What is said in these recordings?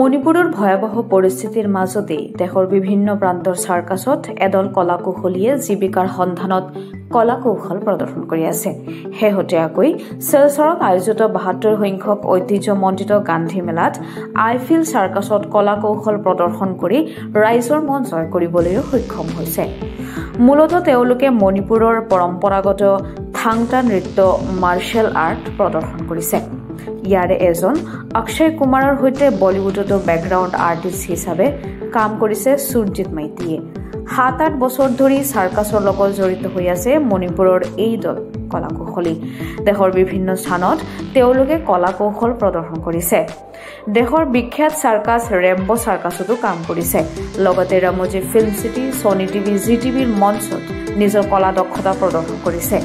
মণিপুৰৰ ভয়াবহ পৰিস্থিতিৰ মাজতেই দেশৰ বিভিন্ন প্ৰান্তৰ চাৰ্কাছত এদল কলাকৌশলীয়ে জীৱিকাৰ সন্ধানত কলাকৌশল প্ৰদৰ্শন কৰি আছে। শেহতীয়াকৈ শিলচৰত আয়োজিত ৭২ সংখ্যক ঐতিহ্যমণ্ডিত গান্ধী মেলাত আইফিল চাৰ্কাছত কলাকৌশল প্ৰদৰ্শন কৰি ৰাইজৰ মন জয় কৰিবলৈও সক্ষম হৈছে। মূলতঃ তেওঁলোকে মণিপুৰৰ পৰম্পৰাগত থাংটা নৃত্য মাৰ্শাল আৰ্ট প্ৰদৰ্শন কৰিছে। ইয়াৰে এজন অক্ষয় কুমাৰৰ সৈতে বলিউডতো বেকগ্ৰাউণ্ড আৰ্টিষ্ট হিচাপে কাম কৰিছে সুৰজিৎ মাইতীয়ে। ৭-৮ বছৰ ধৰি চাৰ্কাছৰ লগত জড়িত হৈ আছে মণিপুৰৰ এই দল কলাকৌশলী। দেশৰ বিভিন্ন স্থানত তেওঁলোকে কলাকৌশল প্ৰদৰ্শন কৰিছে। দেশৰ বিখ্যাত চাৰ্কাছ ৰেম্বো চাৰ্কাছতো কাম কৰিছে। লগতে Ramoji film city, Sony TV, Zee টিভিৰ মঞ্চত নিজৰ কলা দক্ষতা প্ৰদৰ্শন কৰিছে।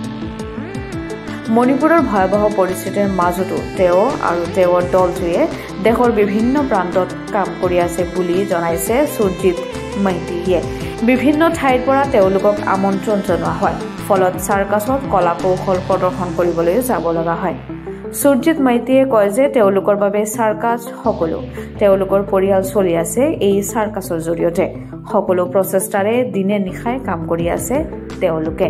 মণিপুৰৰ ভয়াবহ পৰিস্থিতিৰ মাজতো তেওঁ আৰু তেওঁৰ দলটোৱে দেশৰ বিভিন্ন প্ৰান্তত কাম কৰি আছে বুলি জনাইছে সুৰজিৎ মাইতীয়ে। বিভিন্ন ঠাইৰ পৰা তেওঁলোকক আমন্ত্ৰণ জনোৱা হয়, ফলত চাৰ্কাছত কলাকৌশল প্ৰদৰ্শন কৰিবলৈ যাব লগা হয়। সুৰজিৎ মাইতীয়ে কয় যে তেওঁলোকৰ বাবে চাৰ্কাছ সকলো, তেওঁলোকৰ পৰিয়াল চলি আছে এই চাৰ্কাছৰ জৰিয়তে। সকলো প্ৰচেষ্টাৰে দিনে নিশাই কাম কৰি আছে তেওঁলোকে।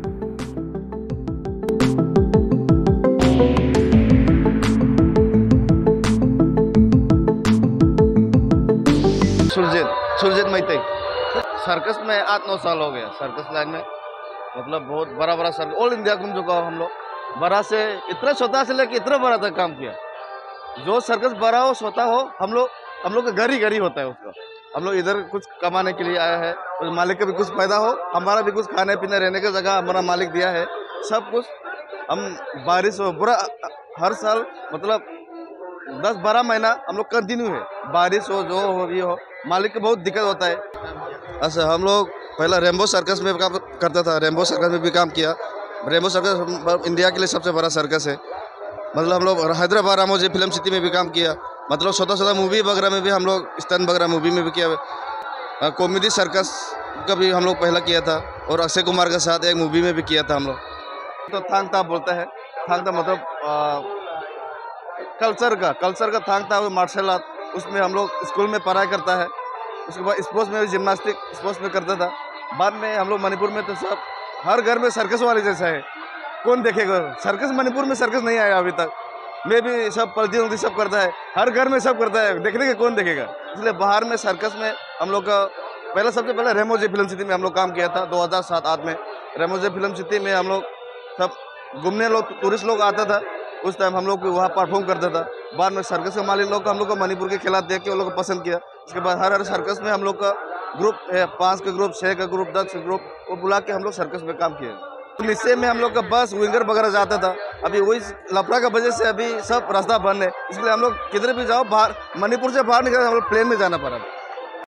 सुरजीत मैती सर्कस में 8-9 साल हो गया। सर्कस लाइन में मतलब बहुत बड़ा सर्कस ऑल इंडिया घूम चुका हम लोग। बड़ा से इतना छोटा से लेके इतना बड़ा तक काम किया। जो सर्कस बड़ा हो छोटा हो हम लोग का घर ही होता है उसका। हम लोग इधर कुछ कमाने के लिए आया है और मालिक का भी कुछ फायदा हो, हमारा भी कुछ खाने पीने रहने का जगह हमारा मालिक दिया है सब कुछ। हम बारिश हो बुरा हर साल मतलब 10-12 महीना हम लोग कंटिन्यू है, बारिश हो जो हो भी हो, मालिक को बहुत दिक्कत होता है। अच्छा हम लोग पहला रेम्बो सर्कस में काम करता था, रेम्बो सर्कस में भी काम किया। रेम्बो सर्कस इंडिया के लिए सबसे बड़ा सर्कस है। मतलब हम लोग हैदराबाद रामोजी फिल्म सिटी में भी काम किया। मतलब छोटा मूवी वगैरह में भी हम लोग स्टन वगैरह मूवी में भी किया। कॉमेडी सर्कस का भी हम लोग पहला किया था और अक्षय कुमार के साथ एक मूवी में भी किया था हम लोग। तो थांगता बोलता है, थांगता मतलब कल्चर का थांगता मार्शल आर्ट, उसमें हम लोग स्कूल में पढ़ाई करता है। उसके बाद स्पोर्ट्स में भी जिम्नास्टिक स्पोर्ट्स में करता था। बाद में हम लोग मणिपुर में तो सब हर घर में सर्कस वाले जैसा है, कौन देखेगा सर्कस? मणिपुर में सर्कस नहीं आया अभी तक। मैं भी सब पलती सब करता है, हर घर में सब करता है, देखने के कौन देखेगा? इसलिए बाहर में सर्कस में हम लोग का सबसे पहले रेमोजी फिल्म सिटी में हम लोग काम किया था 2007-8 में। रेमोजी फिल्म सिटी में हम लोग सब घूमने लोग टूरिस्ट लोग आता था, उस टाइम हम लोग वहाँ परफॉर्म करता था। बाद में सर्कस के मालिक लोग हम लोग को मणिपुर के खिलाफ देख के उन लोग को पसंद किया। उसके बाद हर सर्कस में हम लोग का ग्रुप है, 5 का ग्रुप, 6 का ग्रुप, 10 का ग्रुप, वो बुला के हम लोग सर्कस में काम किए। निश्चय में हम लोग का बस विंगर वगैरह जाता था। अभी वही लफड़ा का वजह से अभी सब रास्ता बंद है, इसलिए हम लोग किधर भी जाओ बाहर, मणिपुर से बाहर निकल हम लोग प्लेन में जाना पड़ा।